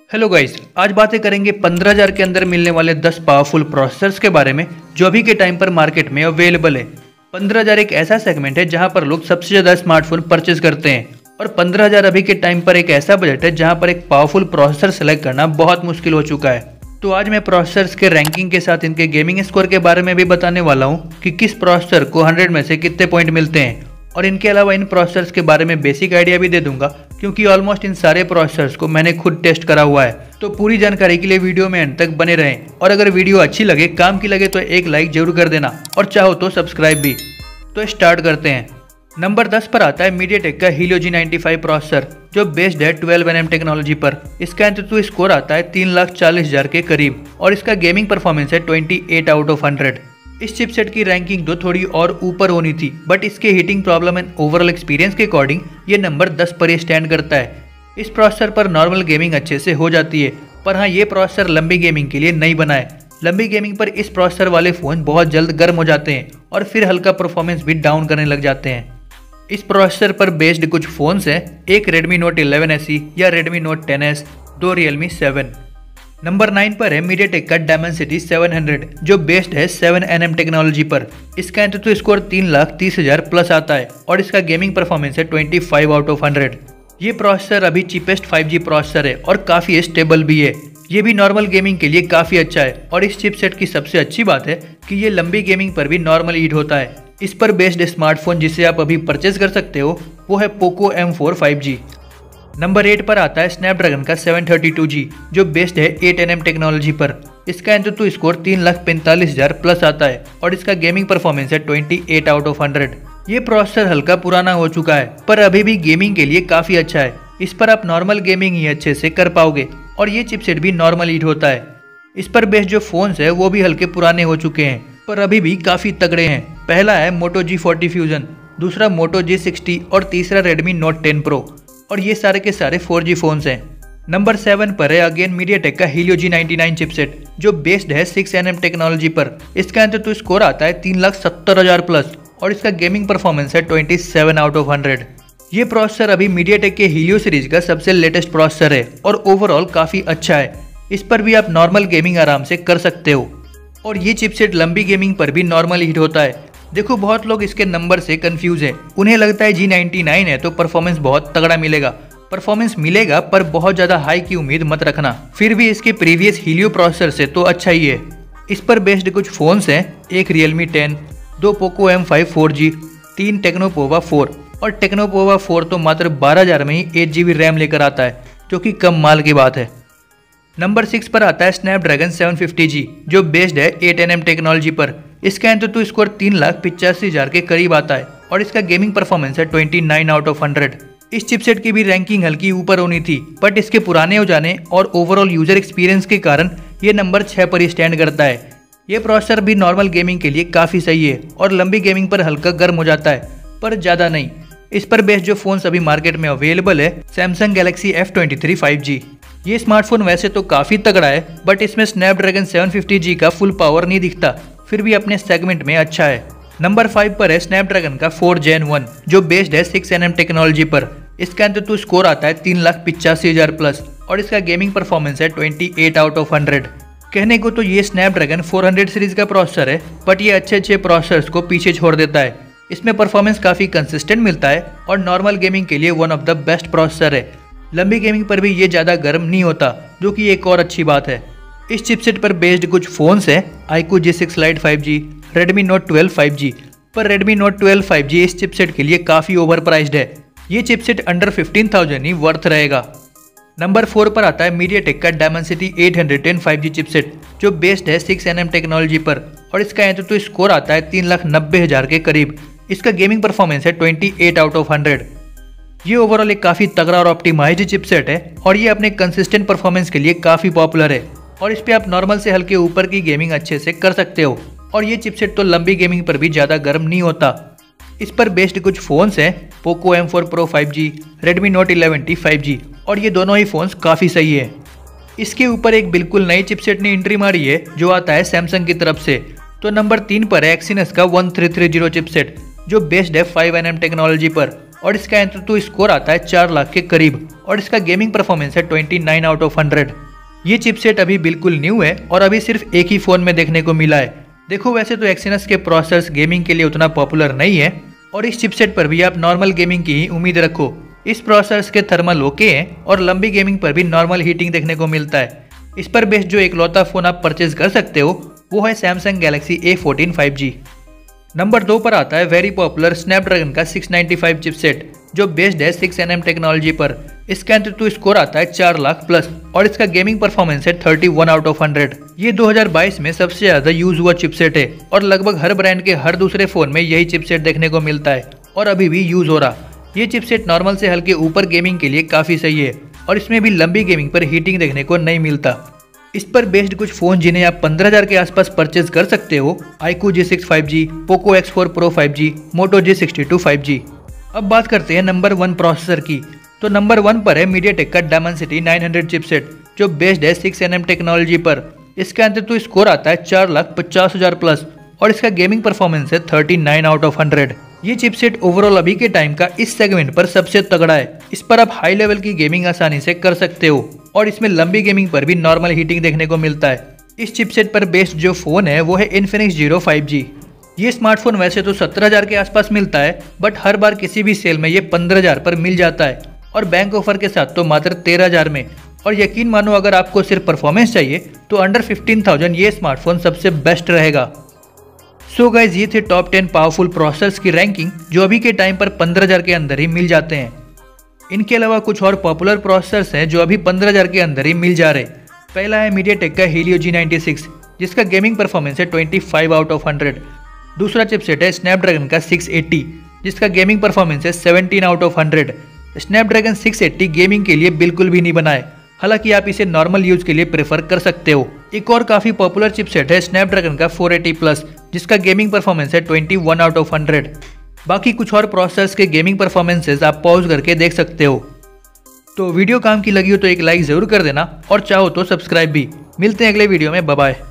Hello guys, आज बातें करेंगे 15,000 के अंदर मिलने वाले 10 पावरफुल प्रोसेसर्स के बारे में जो अभी के टाइम पर मार्केट में अवेलेबल है। 15,000 एक ऐसा सेगमेंट है जहां पर लोग सबसे ज़्यादा स्मार्टफोन परचेज करते हैं और 15,000 अभी के टाइम पर एक ऐसा बजट है जहां पर एक पावरफुल प्रोसेसर सेलेक्ट करना बहुत मुश्किल हो चुका है। तो आज मैं प्रोसेसर्स के रैंकिंग के साथ इनके गेमिंग स्कोर के बारे में भी बताने वाला हूँ कि किस प्रोसेसर को 100 में से कितने पॉइंट मिलते हैं, और इनके अलावा इन प्रोसेसर्स के बारे में बेसिक आइडिया भी दे दूंगा क्योंकि ऑलमोस्ट इन सारे प्रोसेसर्स को मैंने खुद टेस्ट करा हुआ है। तो पूरी जानकारी के लिए वीडियो में अंत तक बने रहें, और अगर वीडियो अच्छी लगे, काम की लगे तो एक लाइक जरूर कर देना और चाहो तो सब्सक्राइब भी। तो स्टार्ट करते हैं। नंबर 10 पर आता है मीडियाटेक का हीलियो G95 प्रोसेसर जो बेस्ड है 12nm टेक्नोलॉजी पर। इसका एंतुतु स्कोर आता है 3,40,000 के करीब और इसका गेमिंग परफॉर्मेंस है 28 आउट ऑफ 100। इस चिपसेट की रैंकिंग तो थोड़ी और ऊपर होनी थी, बट इसके heating problem and overall experience के अकॉर्डिंग ये नंबर 10 पर ही स्टैंड करता है। इस प्रोसेसर पर नॉर्मल गेमिंग अच्छे से हो जाती है, पर हाँ, ये प्रोसेसर लंबी गेमिंग के लिए नहीं बना है। लंबी गेमिंग पर इस प्रोसेसर वाले फ़ोन बहुत जल्द गर्म हो जाते हैं और फिर हल्का परफॉर्मेंस भी डाउन करने लग जाते हैं। इस प्रोसेसर पर बेस्ड कुछ फ़ोन्स हैं, एक Redmi Note 11 SE या Redmi Note 10s, 2 Realme 7। Number 9 पर है मीडियाटेक का Dimensity 700 जो बेस्ड है 7nm टेक्नोलॉजी पर। इसका एंतुतु स्कोर 3,30,000 प्लस आता है और इसका गेमिंग परफॉर्मेंस है 25 आउट ऑफ 100। ये प्रोसेसर अभी चीपेस्ट 5G प्रोसेसर है और काफ़ी स्टेबल भी है। ये भी नॉर्मल गेमिंग के लिए काफ़ी अच्छा है, और इस चिपसेट की सबसे अच्छी बात है कि ये लंबी गेमिंग पर भी नॉर्मल हीट होता है। इस पर बेस्ड स्मार्टफोन जिसे आप अभी परचेज कर सकते हो वो है पोको M4 5G। नंबर 8 पर आता है स्नैपड्रैगन का 732G जो बेस्ड है 8nm टेक्नोलॉजी पर। इसका एंतुतु स्कोर 3,45,000 प्लस आता है और इसका गेमिंग परफॉर्मेंस है 28 आउट ऑफ 100। ये प्रोसेसर हल्का पुराना हो चुका है पर अभी भी गेमिंग के लिए काफ़ी अच्छा है। इस पर आप नॉर्मल गेमिंग ही अच्छे से कर पाओगे और ये चिपसेट भी नॉर्मल हीट होता है। इस पर बेस्ड जो फ़ोन्स है वो भी हल्के पुराने हो चुके हैं पर अभी भी काफ़ी तगड़े हैं। पहला है Moto G40 Fusion, दूसरा Moto G60 और तीसरा Redmi Note 10 Pro, और ये सारे के सारे 4G फ़ोन्स हैं। नंबर 7 पर है अगेन मीडियाटेक का हीलियो G99 चिपसेट जो बेस्ड है 6nm टेक्नोलॉजी पर। इसका एंतुतु स्कोर आता है 3,70,000 प्लस और इसका गेमिंग परफॉर्मेंस है 27 आउट ऑफ 100। ये प्रोसेसर अभी मीडियाटेक के हीलियो सीरीज का सबसे लेटेस्ट प्रोसेसर है और ओवरऑल काफ़ी अच्छा है। इस पर भी आप नॉर्मल गेमिंग आराम से कर सकते हो, और ये चिपसेट लंबी गेमिंग पर भी नॉर्मल हीट होता है। देखो, बहुत लोग इसके नंबर से कंफ्यूज हैं। उन्हें लगता है G99 है तो परफॉर्मेंस बहुत तगड़ा मिलेगा। परफॉर्मेंस मिलेगा पर बहुत ज़्यादा हाई की उम्मीद मत रखना, फिर भी इसके प्रीवियस हीलियो प्रोसेसर से तो अच्छा ही है। इस पर बेस्ड कुछ फ़ोन्स हैं, एक Realme 10, 2 Poco M5 4G, 3 Tecno Pova 4, और Tecno Pova 4 तो मात्र 12,000 में ही 8GB रैम लेकर आता है जो कि कम माल की बात है। नंबर 6 पर आता है स्नैपड्रैगन 750G जो बेस्ड है 8nm टेक्नोलॉजी पर। इसका एंतुतु स्कोर 3,85,000 के करीब आता है और इसका गेमिंग परफॉर्मेंस है 29 आउट ऑफ 100। इस चिपसेट की भी रैंकिंग हल्की ऊपर होनी थी, बट इसके पुराने हो जाने और ओवरऑल यूजर एक्सपीरियंस के कारण ये नंबर 6 पर ही स्टैंड करता है। ये प्रोसेसर भी नॉर्मल गेमिंग के लिए काफ़ी सही है और लंबी गेमिंग पर हल्का गर्म हो जाता है पर ज़्यादा नहीं। इस पर बेस्ड जो फ़ोन्स अभी मार्केट में अवेलेबल है, सैमसंग गैलेक्सी F23 5G। ये स्मार्टफोन वैसे तो काफ़ी तगड़ा है, बट इसमें स्नैपड्रैगन 750G का फुल पावर नहीं दिखता, फिर भी अपने सेगमेंट में अच्छा है। नंबर 5 पर है स्नैपड्रैगन का 4 Gen 1 जो बेस्ड है 6nm टेक्नोलॉजी पर। इसका एंतुतु स्कोर आता है 3,85,000 प्लस और इसका गेमिंग परफॉर्मेंस है 28 आउट ऑफ 100। कहने को तो ये स्नैपड्रैगन 400 सीरीज का प्रोसेसर है, बट ये अच्छे प्रोसेसर्स को पीछे छोड़ देता है। इसमें परफॉर्मेंस काफ़ी कंसिस्टेंट मिलता है और नॉर्मल गेमिंग के लिए one of the best processor है। लंबी गेमिंग पर भी ये ज़्यादा गर्म नहीं होता, जो कि एक और अच्छी बात है। इस चिपसेट पर बेस्ड कुछ फ़ोन्स हैं, iQOO G6 Lite 5G, Redmi Note 12 5G, पर Redmi Note 12 5G इस चिपसेट के लिए काफ़ी ओवर प्राइस्ड है। ये चिपसेट अंडर 15,000 ही वर्थ रहेगा। नंबर 4 पर आता है मीडियाटेक का Dimensity 810 5G चिपसेट जो बेस्ड है 6nm टेक्नोलॉजी पर और इसका एंतुतु स्कोर आता है 3,90,000 के करीब। इसका गेमिंग परफॉर्मेंस है 28 आउट ऑफ 100। ये ओवरऑल एक काफ़ी तगड़ा और ऑप्टिमाइज्ड चिपसेट है और ये अपने कंसिस्टेंट परफॉर्मेंस के लिए काफ़ी पॉपुलर है, और इस पे आप नॉर्मल से हल्के ऊपर की गेमिंग अच्छे से कर सकते हो। और ये चिपसेट तो लंबी गेमिंग पर भी ज़्यादा गर्म नहीं होता। इस पर बेस्ड कुछ फ़ोन्स हैं, Poco M4 Pro 5G, Redmi Note 11T 5G, और ये दोनों ही फ़ोन्स काफ़ी सही है। इसके ऊपर एक बिल्कुल नई चिपसेट ने एंट्री मारी है जो आता है सैमसंग की तरफ से। तो नंबर 3 पर है Exynos का 1330 चिपसेट जो बेस्ड है 5nm टेक्नोलॉजी पर और इसका एंट्री स्कोर आता है 4 लाख के करीब और इसका गेमिंग परफॉर्मेंस है 29 आउट ऑफ 100। ये चिपसेट अभी बिल्कुल न्यू है और अभी सिर्फ एक ही फ़ोन में देखने को मिला है। देखो वैसे तो एक्सिनस के प्रोसेसर्स गेमिंग के लिए उतना पॉपुलर नहीं है और इस चिपसेट पर भी आप नॉर्मल गेमिंग की ही उम्मीद रखो। इस प्रोसेसर्स के थर्मल ओके हैं और लंबी गेमिंग पर भी नॉर्मल हीटिंग देखने को मिलता है। इस पर बेस्ड जो इकलौता फ़ोन आप परचेज कर सकते हो वो है Samsung Galaxy A14 5G। Number 2 पर आता है वेरी पॉपुलर स्नैपड्रैगन का 695 चिपसेट जो बेस्ड है 6nm टेक्नोलॉजी पर। इसका एंट्री स्कोर आता है 4 लाख प्लस और इसका गेमिंग परफॉर्मेंस है 31 आउट ऑफ 100। ये 2022 में सबसे ज़्यादा यूज हुआ चिपसेट है और लगभग हर ब्रांड के हर दूसरे फ़ोन में यही चिपसेट देखने को मिलता है और अभी भी यूज हो रहा। ये चिपसेट नॉर्मल से हल्के ऊपर गेमिंग के लिए काफ़ी सही है और इसमें भी लंबी गेमिंग पर हीटिंग देखने को नहीं मिलता। इस पर बेस्ड कुछ फ़ोन जिन्हें आप 15,000 के आसपास परचेज कर सकते हो iQOO G6 5G, Poco X4 Pro 5G, Moto G62 5G। अब बात करते हैं नंबर 1 प्रोसेसर की। तो नंबर 1 पर है मीडियाटेक का Dimensity 900 चिपसेट जो बेस्ड है 6nm टेक्नोलॉजी पर। इसका एंट्री स्कोर आता है 4,50,000 प्लस और इसका गेमिंग परफॉर्मेंस है 39 आउट ऑफ 100। ये चिपसेट ओवरऑल अभी के टाइम का इस सेगमेंट पर सबसे तगड़ा है। इस पर आप हाई लेवल की गेमिंग आसानी से कर सकते हो और इसमें लंबी गेमिंग पर भी नॉर्मल हीटिंग देखने को मिलता है। इस चिपसेट पर बेस्ड जो फ़ोन है वो है Infinix Zero 5G। ये स्मार्टफोन वैसे तो 17,000 के आसपास मिलता है बट हर बार किसी भी सेल में ये 15,000 पर मिल जाता है और बैंक ऑफर के साथ तो मात्र 13,000 में। और यकीन मानो अगर आपको सिर्फ परफॉर्मेंस चाहिए तो अंडर 15,000 ये स्मार्टफोन सबसे बेस्ट रहेगा। सो गाइज ये थे टॉप 10 पावरफुल प्रोसेसर्स की रैंकिंग जो अभी के टाइम पर 15,000 के अंदर ही मिल जाते हैं। इनके अलावा कुछ और पॉपुलर प्रोसेसर्स हैं जो अभी 15,000 के अंदर ही मिल जा रहे। पहला है मीडियाटेक का Helio G96 जिसका गेमिंग परफॉर्मेंस है 25 आउट ऑफ 100। दूसरा चिपसेट है स्नैपड्रैगन का 680 जिसका गेमिंग परफॉर्मेंस है 17 आउट ऑफ 100। स्नैपड्रैगन 680 गेमिंग के लिए बिल्कुल भी नहीं बना है, हालांकि आप इसे नॉर्मल यूज के लिए प्रेफर कर सकते हो। एक और काफी पॉपुलर चिपसेट है स्नैपड्रैगन का 480 प्लस जिसका गेमिंग परफॉर्मेंस है 21 आउट ऑफ 100। बाकी कुछ और प्रोसेसर्स के गेमिंग परफॉर्मेंसेस आप पॉज करके देख सकते हो। तो वीडियो काम की लगी हो तो एक लाइक जरूर कर देना और चाहो तो सब्सक्राइब भी। मिलते हैं अगले वीडियो में, बाय बाय।